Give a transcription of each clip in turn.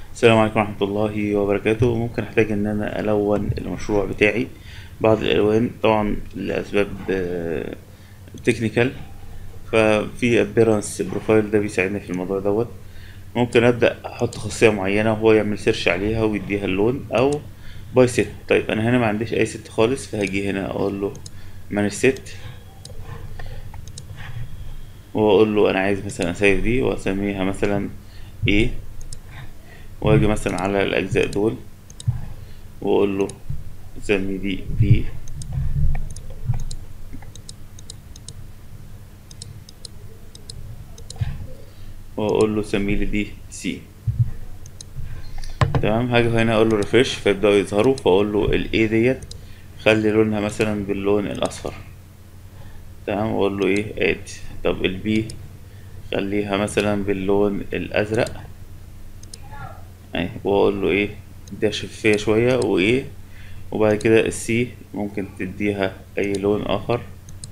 السلام عليكم ورحمة الله وبركاته. ممكن أحتاج إن أنا ألون المشروع بتاعي بعض الألوان طبعا لأسباب تكنيكال. ففي appearance بروفايل ده بيساعدني في الموضوع دوت. ممكن أبدأ أحط خاصية معينة وهو يعمل سيرش عليها ويديها اللون أو باي ست. طيب أنا هنا ما عنديش أي ست خالص، فهاجي هنا أقول له مانج ست، وأقول له أنا عايز مثلا أسيف دي وأسميها مثلا إيه، وأجي مثلا على الأجزاء دول وأقول له سمي دي بي، واقول له سمي لي دي سي. تمام، هاجي هنا اقول له ريفرش فيبداوا يظهروا، فاقول له الاي ديت خلي لونها مثلا باللون الاصفر. تمام، واقول له ايه اد. طب البي خليها مثلا باللون الازرق اهي، واقول له ايه ده شفافية شوية وايه. وبعد كده السي ممكن تديها اي لون اخر،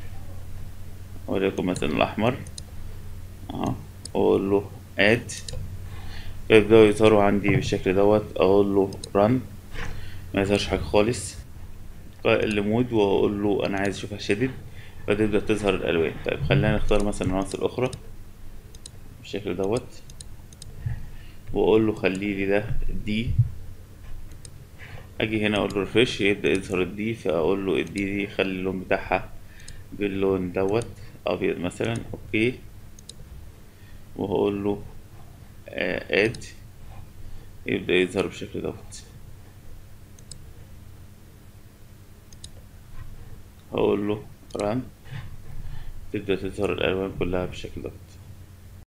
وليكن مثلا الاحمر اهو، واقول له اد. فيبداوا يظهروا عندي بالشكل دوت. اقول له رن، ما يظهرش حاجة خالص. الليمود واقول له انا عايز اشوفها شدد، فتبدأ تظهر الالوان. طيب خلينا نختار مثلا عناصر اخرى بالشكل دوت، واقول له خلي لي ده دي. اجي هنا اقول له ريفرش يبدأ يظهر الدي، فاقول له الدي دي خلي اللون بتاعها باللون دوت ابيض مثلا. اوكي، وهقول له اد، يبدأ يظهر بالشكل دوت. هقول له ران، تبدأ تظهر الالوان كلها بالشكل دوت.